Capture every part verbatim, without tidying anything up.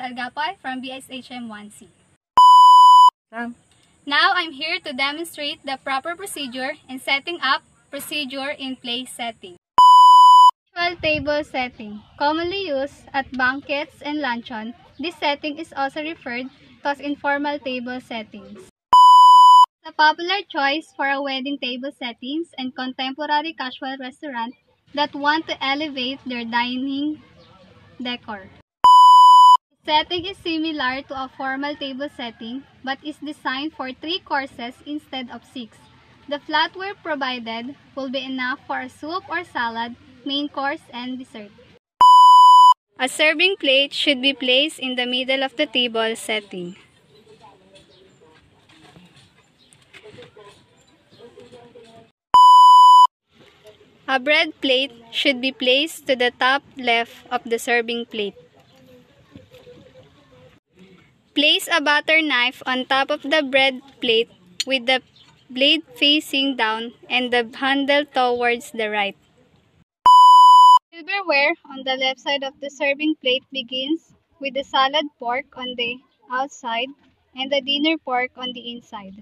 Algapay from B S H M one C. Sam. Now I'm here to demonstrate the proper procedure in setting up procedure in place setting. Casual table setting. Commonly used at banquets and luncheon, this setting is also referred to as informal table settings. A popular choice for a wedding table settings and contemporary casual restaurant that want to elevate their dining decor. The setting is similar to a formal table setting but is designed for three courses instead of six. The flatware provided will be enough for a soup or salad, main course, and dessert. A serving plate should be placed in the middle of the table setting. A bread plate should be placed to the top left of the serving plate. Place a butter knife on top of the bread plate with the blade facing down and the handle towards the right. Silverware on the left side of the serving plate begins with the salad fork on the outside and the dinner fork on the inside.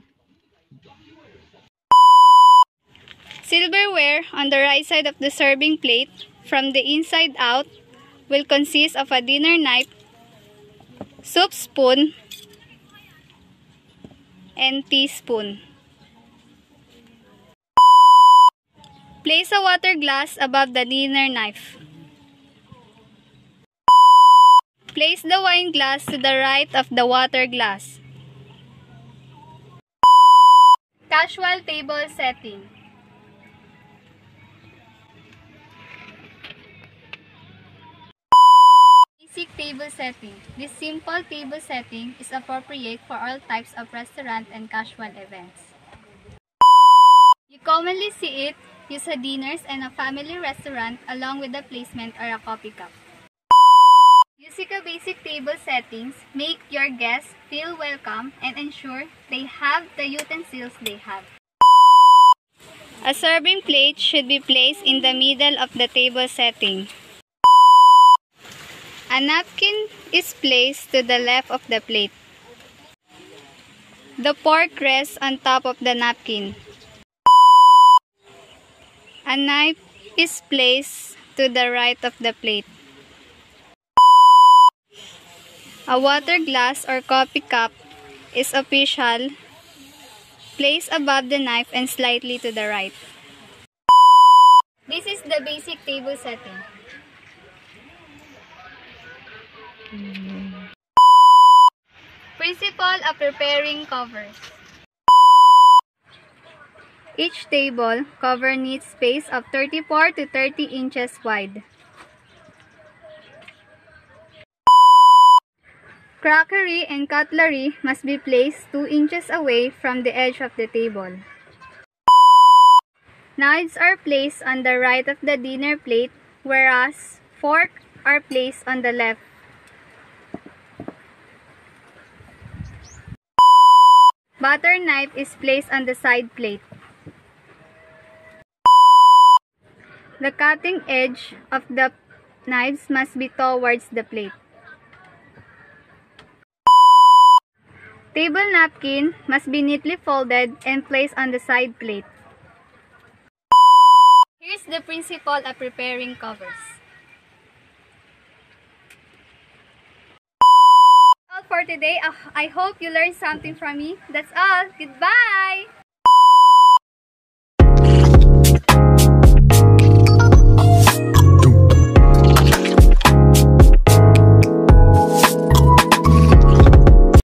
Silverware on the right side of the serving plate from the inside out will consist of a dinner knife, soup spoon, and teaspoon. Place a water glass above the dinner knife. Place the wine glass to the right of the water glass. Casual table setting. Basic table setting. This simple table setting is appropriate for all types of restaurant and casual events. You commonly see it used at dinners and a family restaurant along with the placement or a coffee cup. Using a basic table settings make your guests feel welcome and ensure they have the utensils they have. A serving plate should be placed in the middle of the table setting. A napkin is placed to the left of the plate. The fork rests on top of the napkin. A knife is placed to the right of the plate. A water glass or coffee cup is official, placed above the knife and slightly to the right. This is the basic table setting. Principle of preparing covers. Each table cover needs space of thirty-four to thirty inches wide. Crockery and cutlery must be placed two inches away from the edge of the table. Knives are placed on the right of the dinner plate, whereas forks are placed on the left. Butter knife is placed on the side plate. The cutting edge of the knives must be towards the plate. Table napkin must be neatly folded and placed on the side plate. Here's the principle of preparing covers. All for today. I hope you learned something from me. That's all. Goodbye!